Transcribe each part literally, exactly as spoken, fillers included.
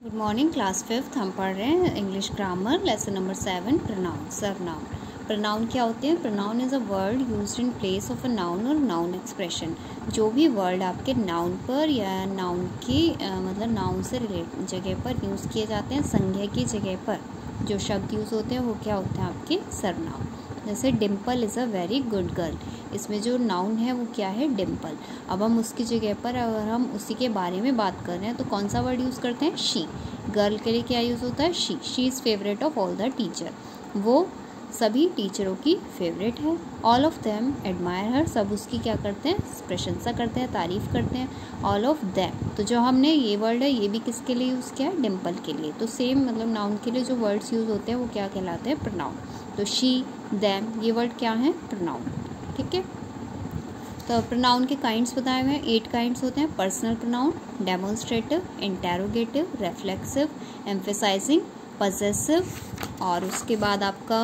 Good morning class fifth हम पढ़ रहे हैं English grammar lesson number seven pronoun सर्वनाउन। प्रोनाउन क्या होते हैं? Pronoun is a word used in place of a noun or noun expression. जो भी वर्ड आपके नाउन पर या नाउन की आ, मतलब नाउन से रिलेट जगह पर यूज़ किए जाते हैं, संज्ञा की जगह पर जो शब्द यूज़ होते हैं वो क्या होते हैं? आपके सर्वनाउन। जैसे Dimple is a very good girl, इसमें जो नाउन है वो क्या है? डिम्पल। अब हम उसकी जगह पर अगर हम उसी के बारे में बात कर रहे हैं तो कौन सा वर्ड यूज़ करते हैं? शी। गर्ल के लिए क्या यूज़ होता है? She. She is favourite of all the teacher, वो सभी टीचरों की फेवरेट है। All of them admire her, सब उसकी क्या करते हैं? प्रशंसा करते हैं, तारीफ़ करते हैं। ऑल ऑफ देम, तो जो हमने ये वर्ड है ये भी किसके लिए यूज़ किया है? डिम्पल के लिए। तो सेम मतलब नाउन के लिए जो वर्ड्स यूज़ होते हैं वो क्या कहलाते हैं? प्रोनाउन। तो शी, देम, ये वर्ड क्या है? प्रोनाउन। ठीक है, तो प्रोनाउन के काइंड्स बताए हुए हैं। एट काइंड्स होते हैं। Personal pronoun, demonstrative, interrogative, reflexive, emphasising, possessive, और उसके बाद आपका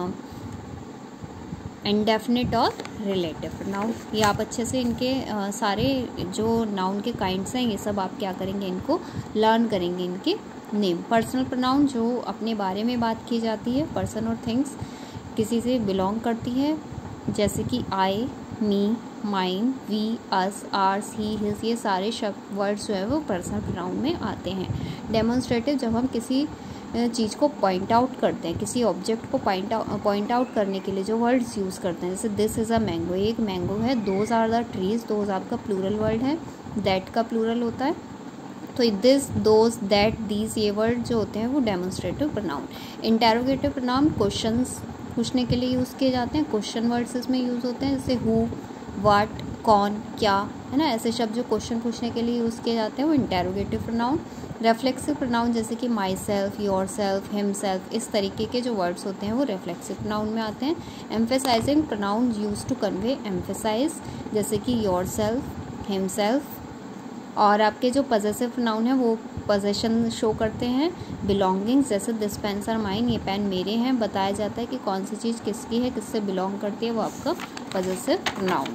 इंडेफिनिट और रिलेटिव प्रोनाउन। ये आप अच्छे से इनके आ, सारे जो नाउन के काइंड्स हैं ये सब आप क्या करेंगे? इनको लर्न करेंगे, इनके नेम। पर्सनल प्रोनाउन जो अपने बारे में बात की जाती है, पर्सन और थिंग्स किसी से बिलोंग करती है, जैसे कि I, me, mine, we, us, ours, he, his, ये सारे शब्द वर्ड्स जो है वो पर्सनल प्रोनाउन में आते हैं। डेमोन्स्ट्रेटिव, जब हम किसी चीज़ को पॉइंट आउट करते हैं, किसी ऑब्जेक्ट को पॉइंट आउट पॉइंट आउट करने के लिए जो वर्ड्स यूज़ करते हैं, जैसे दिस इज़ अ मैंगो, एक मैंगो है। Those are the trees, those आपका प्लूरल वर्ड है, दैट का प्लूरल होता है। तो दिस, दोज, दैट, दीज, ये वर्ड जो होते हैं वो demonstrative pronoun. Interrogative pronoun questions पूछने के लिए यूज़ किए जाते हैं, क्वेश्चन वर्ड्स इसमें यूज़ होते हैं, जैसे हु, व्हाट, कौन, क्या, है ना, ऐसे शब्द जो क्वेश्चन पूछने के लिए यूज़ किए जाते हैं वो इंटेरोगेटिव प्रोनाउन। रिफ्लेक्सिव प्रोनाउन जैसे कि myself, yourself, himself, इस तरीके के जो वर्ड्स होते हैं वो रिफ्लेक्सिव प्रोनाउन में आते हैं। Emphasising pronoun use to convey emphasise, जैसे कि योर सेल्फ, हिम सेल्फ। और आपके जो पजेसिव प्रोनाउन है वो पोजेशन शो करते हैं। बिलोंगिंग्स, जैसे दिस पेन्स आर माइन, ये पेन मेरे हैं, बताया जाता है कि कौन सी चीज़ किसकी है, किससे बिलोंग करती है, वो आपका पजेसिव प्रोनाउन।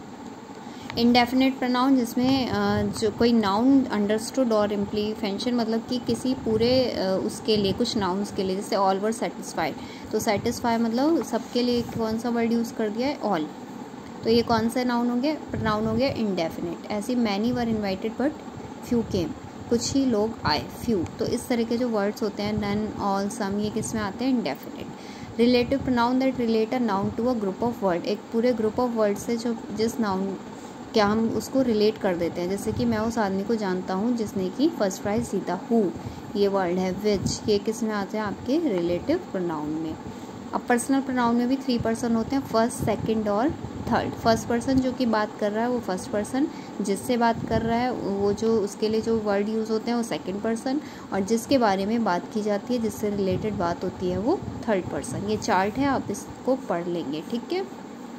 इंडेफिनिट प्रोनाउन, जिसमें जो कोई नाउन अंडरस्टूड और इम्प्लीमेंशन, मतलब कि किसी पूरे उसके लिए, कुछ नाउन्स के लिए, जैसे ऑल वर सेटिस्फाइड, तो सेटिस्फाई मतलब सबके लिए कौन सा वर्ड यूज़ कर दिया है? ऑल। तो ये कौन सा नाउन हो गया? प्रोनाउन हो गया indefinite. As many were invited but few came, कुछ ही लोग आए, फ्यू। तो इस तरह के जो वर्ड्स होते हैं, नन, ऑल, सम, ये किस में आते हैं? Indefinite. Relative pronoun that relate a noun to a group of word, एक पूरे ग्रुप ऑफ वर्ड से जो जिस नाउन क्या हम उसको रिलेट कर देते हैं, जैसे कि मैं उस आदमी को जानता हूँ जिसने कि फर्स्ट प्राइज जीता। हु, ये वर्ड है। विच, ये किस में आते हैं? आपके रिलेटिव प्रोनाउन में। अब पर्सनल प्रोनाउन में भी थ्री पर्सन होते हैं, फर्स्ट, सेकंड और थर्ड। फर्स्ट पर्सन जो कि बात कर रहा है वो फर्स्ट पर्सन, जिससे बात कर रहा है वो जो उसके लिए जो वर्ड यूज़ होते हैं वो सेकंड पर्सन, और जिसके बारे में बात की जाती है, जिससे रिलेटेड बात होती है, वो थर्ड पर्सन। ये चार्ट है, आप इसको पढ़ लेंगे। ठीक है,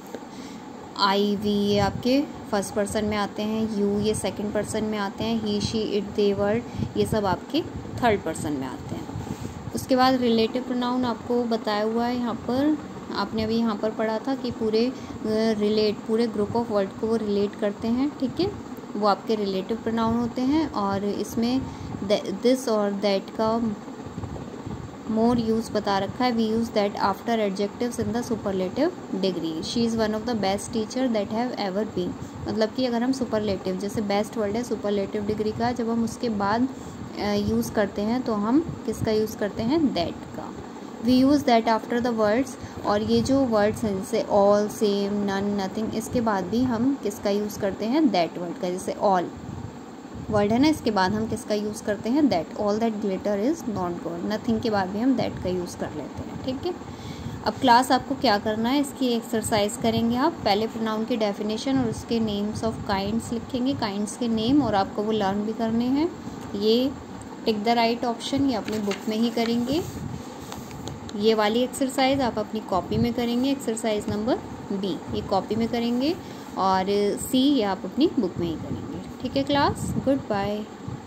आई, वी, ये आपके फर्स्ट पर्सन में आते हैं, यू ये सेकंड पर्सन में आते हैं, he, she, it, they, word ये सब आपके थर्ड पर्सन में आते हैं। उसके बाद रिलेटिव प्रोनाउन आपको बताया हुआ है यहाँ पर, आपने अभी यहाँ पर पढ़ा था कि पूरे रिलेट पूरे ग्रुप ऑफ वर्ड को वो रिलेट करते हैं। ठीक है, वो आपके रिलेटिव प्रोनाउन होते हैं, और इसमें दिस और दैट का मोर यूज़ बता रखा है। We use that after adjectives in the superlative degree. She is one of the best teacher that have ever been, मतलब कि अगर हम सुपरलेटिव, जैसे बेस्ट वर्ड है सुपरलेटिव डिग्री का, जब हम उसके बाद यूज़ करते हैं तो हम किसका यूज़ करते हैं? दैट का। We use that after the words, और ये जो वर्ड्स हैं जैसे ऑल, सेम, नन, नथिंग, इसके बाद भी हम किसका यूज़ करते हैं? दैट वर्ड का। जैसे ऑल वर्ड है ना, इसके बाद हम किसका यूज़ करते हैं? That. All that glitter is not gold, nothing के बाद भी हम दैट का यूज़ कर लेते हैं। ठीक है, अब क्लास आपको क्या करना है, इसकी एक्सरसाइज करेंगे आप। पहले प्रोनाउन की डेफिनेशन और उसके नेम्स ऑफ काइंड्स लिखेंगे, काइंड्स के नेम, और आपको वो लर्न भी करने हैं। ये टिक द राइट ऑप्शन ये अपनी बुक में ही करेंगे। ये वाली एक्सरसाइज आप अपनी कॉपी में करेंगे, एक्सरसाइज नंबर बी ये कॉपी में करेंगे, और सी ये आप अपनी बुक में ही करेंगे। ठीक है क्लास, गुड बाय।